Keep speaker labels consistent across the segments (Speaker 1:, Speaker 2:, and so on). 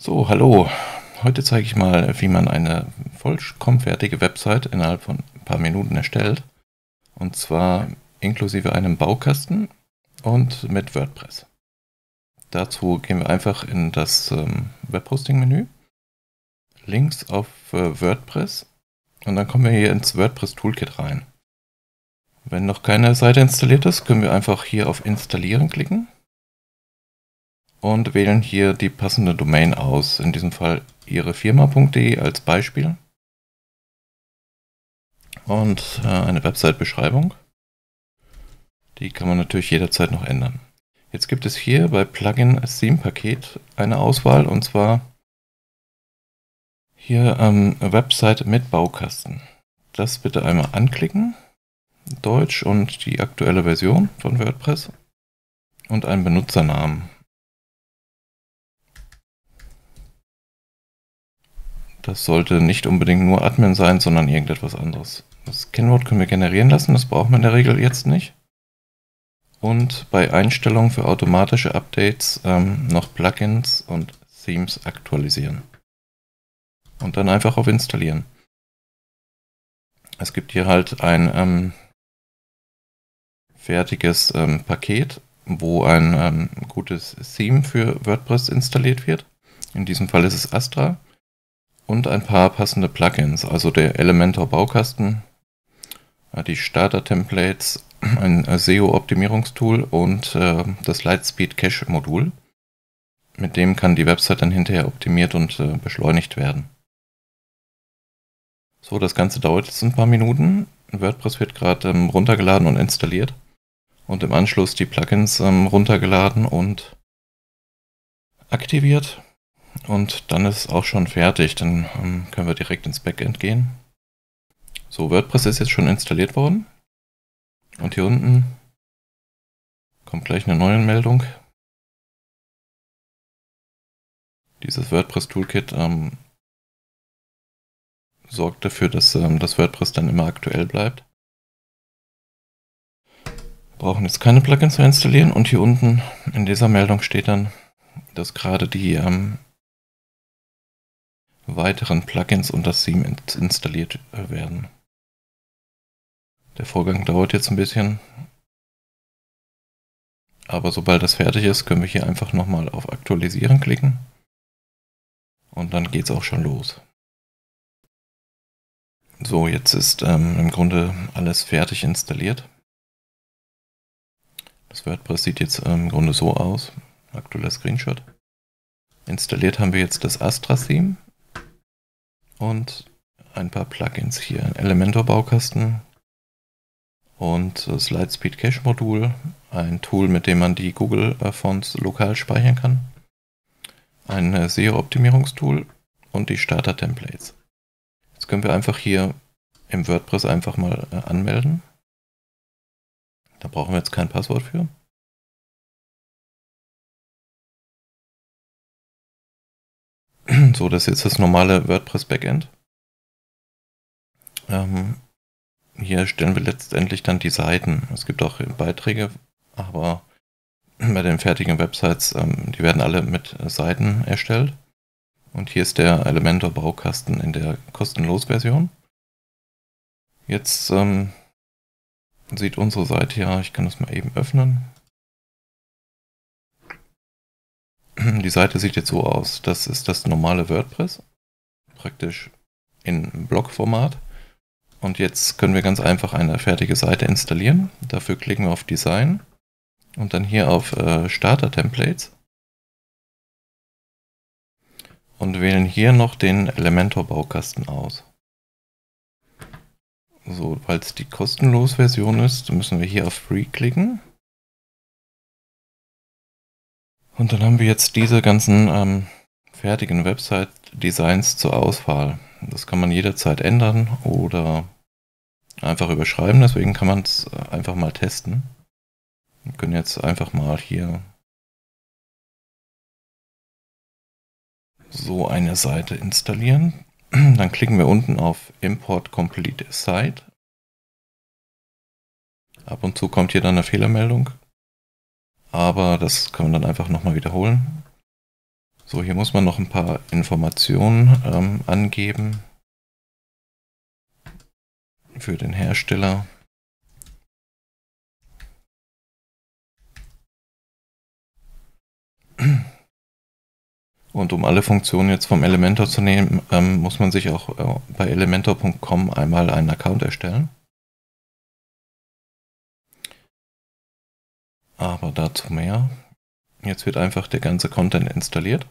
Speaker 1: So, hallo. Heute zeige ich mal, wie man eine vollkommen fertige Website innerhalb von ein paar Minuten erstellt. Und zwar inklusive einem Baukasten und mit WordPress. Dazu gehen wir einfach in das Webhosting-Menü, links auf WordPress und dann kommen wir hier ins WordPress Toolkit rein. Wenn noch keine Seite installiert ist, können wir einfach hier auf Installieren klicken und wählen hier die passende Domain aus, in diesem Fall ihrefirma.de als Beispiel und eine Website-Beschreibung. Die kann man natürlich jederzeit noch ändern. Jetzt gibt es hier bei Plugin Theme Paket eine Auswahl, und zwar hier Website mit Baukasten. Das bitte einmal anklicken, Deutsch und die aktuelle Version von WordPress und einen Benutzernamen. Das sollte nicht unbedingt nur Admin sein, sondern irgendetwas anderes. Das Kennwort können wir generieren lassen, das braucht man in der Regel jetzt nicht. Und bei Einstellungen für automatische Updates noch Plugins und Themes aktualisieren. Und dann einfach auf Installieren. Es gibt hier halt ein fertiges Paket, wo ein gutes Theme für WordPress installiert wird. In diesem Fall ist es Astra. Und ein paar passende Plugins, also der Elementor Baukasten, die Starter-Templates, ein SEO-Optimierungstool und das Lightspeed Cache-Modul. Mit dem kann die Website dann hinterher optimiert und beschleunigt werden. So, das Ganze dauert jetzt ein paar Minuten. WordPress wird gerade runtergeladen und installiert. Und im Anschluss die Plugins runtergeladen und aktiviert. Und dann ist es auch schon fertig. Dann können wir direkt ins Backend gehen. So, WordPress ist jetzt schon installiert worden. Und hier unten kommt gleich eine neue Meldung. Dieses WordPress Toolkit sorgt dafür, dass das WordPress dann immer aktuell bleibt. Wir brauchen jetzt keine Plugins mehr installieren. Und hier unten in dieser Meldung steht dann, dass gerade die weiteren Plugins und das Theme installiert werden. Der Vorgang dauert jetzt ein bisschen, aber sobald das fertig ist, können wir hier einfach nochmal auf Aktualisieren klicken und dann geht es auch schon los. So, jetzt ist im Grunde alles fertig installiert. Das WordPress sieht jetzt im Grunde so aus. Aktueller Screenshot. Installiert haben wir jetzt das Astra-Theme und ein paar Plugins hier. Elementor Baukasten und das Lightspeed Cache Modul, ein Tool, mit dem man die Google Fonts lokal speichern kann, ein SEO-Optimierungstool und die Starter-Templates. Jetzt können wir einfach hier im WordPress einfach mal anmelden. Da brauchen wir jetzt kein Passwort für. So, das ist jetzt das normale WordPress Backend. Hier stellen wir letztendlich dann die Seiten. Es gibt auch Beiträge, aber bei den fertigen Websites, die werden alle mit Seiten erstellt. Und hier ist der Elementor Baukasten in der kostenlos Version. Jetzt sieht unsere Seite ja, ich kann das mal eben öffnen. Die Seite sieht jetzt so aus. Das ist das normale WordPress, praktisch in Blockformat. Und jetzt können wir ganz einfach eine fertige Seite installieren. Dafür klicken wir auf Design und dann hier auf Starter Templates und wählen hier noch den Elementor Baukasten aus. So, weil es die kostenlos Version ist, müssen wir hier auf Free klicken. Und dann haben wir jetzt diese ganzen fertigen Website-Designs zur Auswahl. Das kann man jederzeit ändern oder einfach überschreiben, deswegen kann man es einfach mal testen. Wir können jetzt einfach mal hier so eine Seite installieren. Dann klicken wir unten auf Import Complete Site. Ab und zu kommt hier dann eine Fehlermeldung, aber das kann man dann einfach nochmal wiederholen. So, hier muss man noch ein paar Informationen angeben für den Hersteller. Und um alle Funktionen jetzt vom Elementor zu nehmen, muss man sich auch bei elementor.com einmal einen Account erstellen. Aber dazu mehr. Jetzt wird einfach der ganze Content installiert.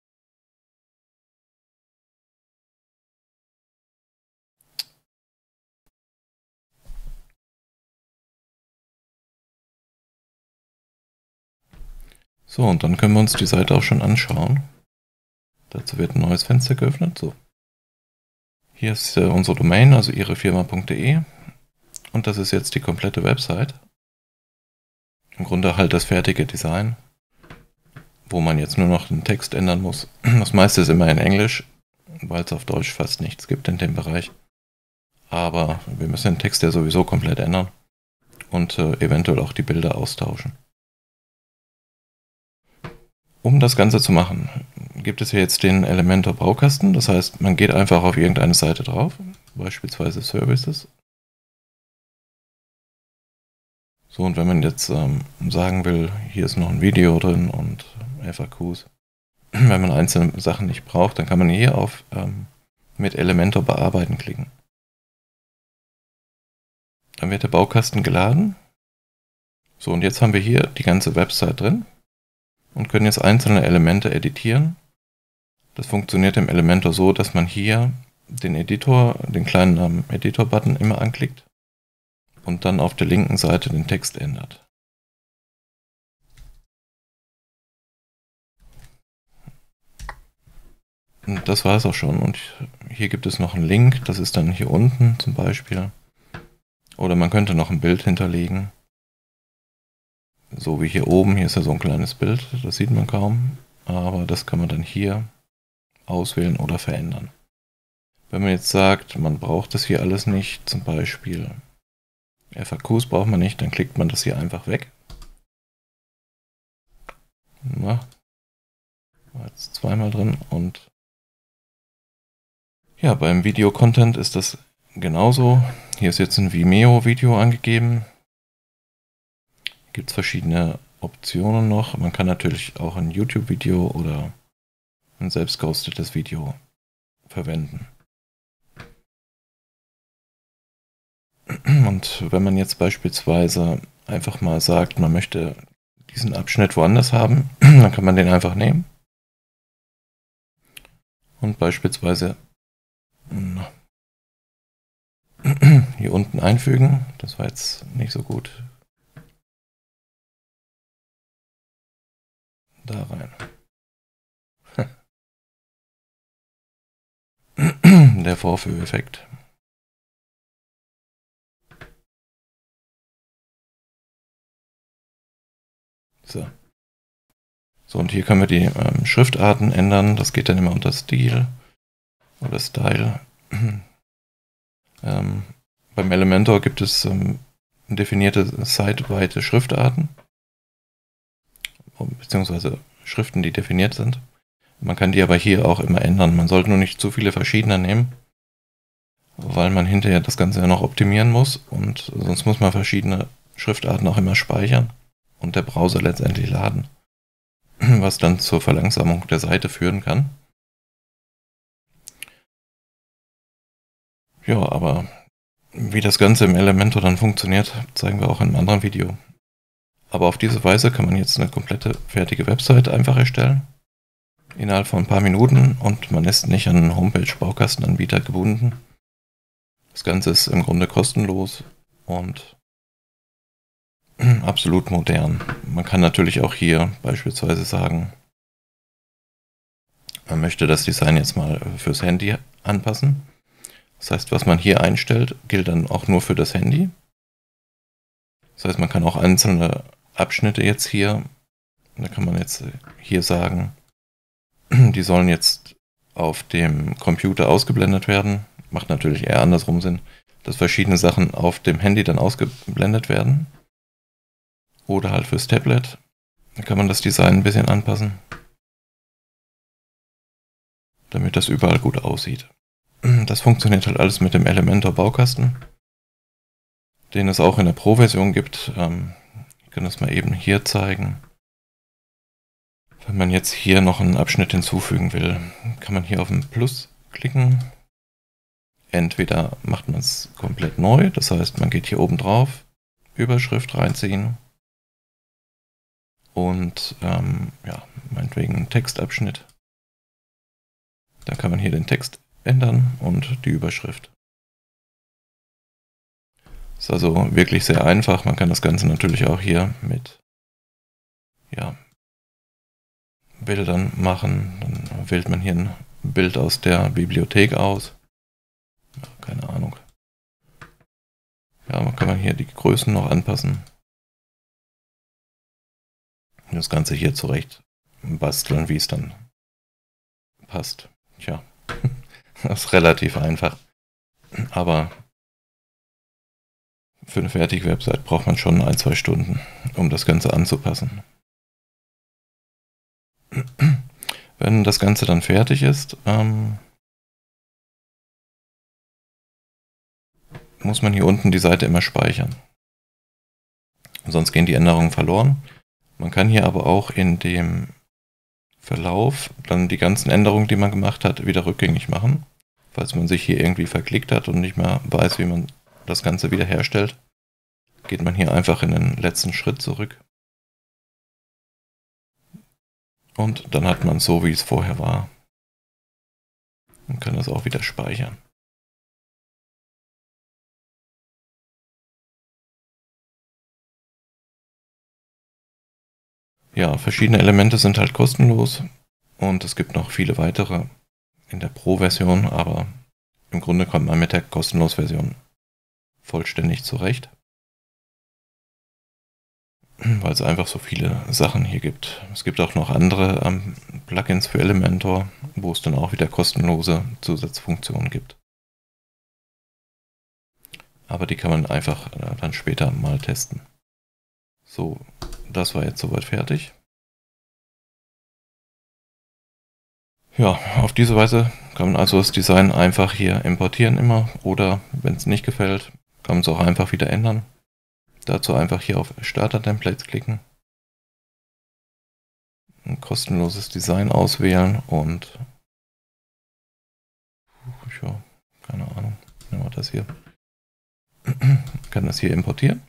Speaker 1: So, und dann können wir uns die Seite auch schon anschauen. Dazu wird ein neues Fenster geöffnet. So. Hier ist unsere Domain, also ihrefirma.de. Und das ist jetzt die komplette Website. Im Grunde halt das fertige Design, wo man jetzt nur noch den Text ändern muss. Das meiste ist immer in Englisch, weil es auf Deutsch fast nichts gibt in dem Bereich. Aber wir müssen den Text ja sowieso komplett ändern und eventuell auch die Bilder austauschen. Um das Ganze zu machen, gibt es hier jetzt den Elementor Baukasten. Das heißt, man geht einfach auf irgendeine Seite drauf, beispielsweise Services. So, und wenn man jetzt sagen will, hier ist noch ein Video drin und FAQs, wenn man einzelne Sachen nicht braucht, dann kann man hier auf mit Elementor bearbeiten klicken. Dann wird der Baukasten geladen. So, und jetzt haben wir hier die ganze Website drin und können jetzt einzelne Elemente editieren. Das funktioniert im Elementor so, dass man hier den Editor, den kleinen Editor-Button immer anklickt und dann auf der linken Seite den Text ändert. Und das war es auch schon. Und hier gibt es noch einen Link, das ist dann hier unten zum Beispiel. Oder man könnte noch ein Bild hinterlegen. So wie hier oben, hier ist ja so ein kleines Bild, das sieht man kaum. Aber das kann man dann hier auswählen oder verändern. Wenn man jetzt sagt, man braucht das hier alles nicht, zum Beispiel FAQs braucht man nicht, dann klickt man das hier einfach weg. Na, war jetzt zweimal drin und ja, beim Video-Content ist das genauso. Hier ist jetzt ein Vimeo-Video angegeben. Gibt es verschiedene Optionen noch. Man kann natürlich auch ein YouTube-Video oder ein selbst gehostetes Video verwenden. Und wenn man jetzt beispielsweise einfach mal sagt, man möchte diesen Abschnitt woanders haben, dann kann man den einfach nehmen und beispielsweise hier unten einfügen. Das war jetzt nicht so gut. Da rein. Der Vorführeffekt. So. So, und hier können wir die Schriftarten ändern. Das geht dann immer unter Stil oder Style. Beim Elementor gibt es definierte siteweite Schriftarten, beziehungsweise Schriften, die definiert sind. Man kann die aber hier auch immer ändern. Man sollte nur nicht zu viele verschiedene nehmen, weil man hinterher das Ganze ja noch optimieren muss und sonst muss man verschiedene Schriftarten auch immer speichern und der Browser letztendlich laden, was dann zur Verlangsamung der Seite führen kann. Ja, aber wie das Ganze im Elementor dann funktioniert, zeigen wir auch in einem anderen Video. Aber auf diese Weise kann man jetzt eine komplette fertige Website einfach erstellen. Innerhalb von ein paar Minuten und man ist nicht an einen Homepage-Baukastenanbieter gebunden. Das Ganze ist im Grunde kostenlos und absolut modern. Man kann natürlich auch hier beispielsweise sagen, man möchte das Design jetzt mal fürs Handy anpassen. Das heißt, was man hier einstellt, gilt dann auch nur für das Handy. Das heißt, man kann auch einzelne Abschnitte jetzt hier, da kann man jetzt hier sagen, die sollen jetzt auf dem Computer ausgeblendet werden. Macht natürlich eher andersrum Sinn, dass verschiedene Sachen auf dem Handy dann ausgeblendet werden. Oder halt fürs Tablet. Da kann man das Design ein bisschen anpassen. damit das überall gut aussieht. Das funktioniert halt alles mit dem Elementor Baukasten, den es auch in der Pro-Version gibt. Ich kann das mal eben hier zeigen. Wenn man jetzt hier noch einen Abschnitt hinzufügen will, kann man hier auf den Plus klicken. Entweder macht man es komplett neu, das heißt, man geht hier oben drauf, Überschrift reinziehen und ja, meinetwegen einen Textabschnitt. Dann kann man hier den Text ändern und die Überschrift. Ist also wirklich sehr einfach. Man kann das Ganze natürlich auch hier mit Bildern machen. Dann wählt man hier ein Bild aus der Bibliothek aus. Keine Ahnung. Ja, man kann hier die Größen noch anpassen. Das Ganze hier zurecht basteln, wie es dann passt. Tja, das ist relativ einfach. Aber für eine fertige Website braucht man schon 1-2 Stunden, um das Ganze anzupassen. Wenn das Ganze dann fertig ist, muss man hier unten die Seite immer speichern. Sonst gehen die Änderungen verloren. Man kann hier aber auch in dem Verlauf dann die ganzen Änderungen, die man gemacht hat, wieder rückgängig machen. Falls man sich hier irgendwie verklickt hat und nicht mehr weiß, wie man das Ganze wiederherstellt, geht man hier einfach in den letzten Schritt zurück. Und dann hat man es so, wie es vorher war. Man kann das auch wieder speichern. Ja, verschiedene Elemente sind halt kostenlos und es gibt noch viele weitere in der Pro-Version, aber im Grunde kommt man mit der kostenlosen Version vollständig zurecht, weil es einfach so viele Sachen hier gibt. Es gibt auch noch andere Plugins für Elementor, wo es dann auch wieder kostenlose Zusatzfunktionen gibt. Aber die kann man einfach dann später mal testen. So, das war jetzt soweit fertig. Ja, auf diese Weise kann man also das Design einfach hier importieren immer, oder wenn es nicht gefällt, kann man es auch einfach wieder ändern. Dazu einfach hier auf Starter-Templates klicken, ein kostenloses Design auswählen und ja, keine Ahnung, nehmen wir das hier. Kann das hier importieren.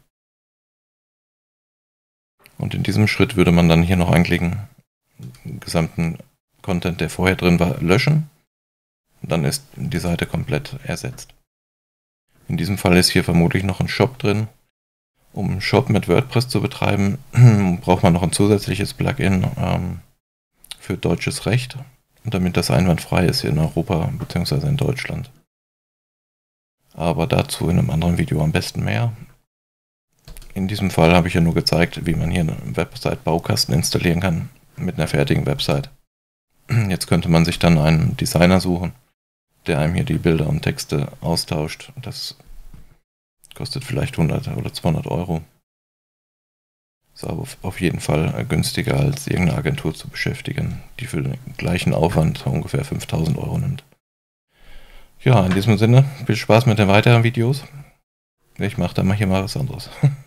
Speaker 1: Und in diesem Schritt würde man dann hier noch anklicken, den gesamten Content, der vorher drin war, löschen. Und dann ist die Seite komplett ersetzt. In diesem Fall ist hier vermutlich noch ein Shop drin. Um einen Shop mit WordPress zu betreiben, braucht man noch ein zusätzliches Plugin für deutsches Recht, damit das einwandfrei ist hier in Europa bzw. in Deutschland. Aber dazu in einem anderen Video am besten mehr. In diesem Fall habe ich ja nur gezeigt, wie man hier einen Website-Baukasten installieren kann mit einer fertigen Website. Jetzt könnte man sich dann einen Designer suchen, der einem hier die Bilder und Texte austauscht. Das kostet vielleicht 100 oder 200 Euro. Ist aber auf jeden Fall günstiger, als irgendeine Agentur zu beschäftigen, die für den gleichen Aufwand ungefähr 5.000 Euro nimmt. Ja, in diesem Sinne, viel Spaß mit den weiteren Videos. Ich mache dann mal hier mal was anderes.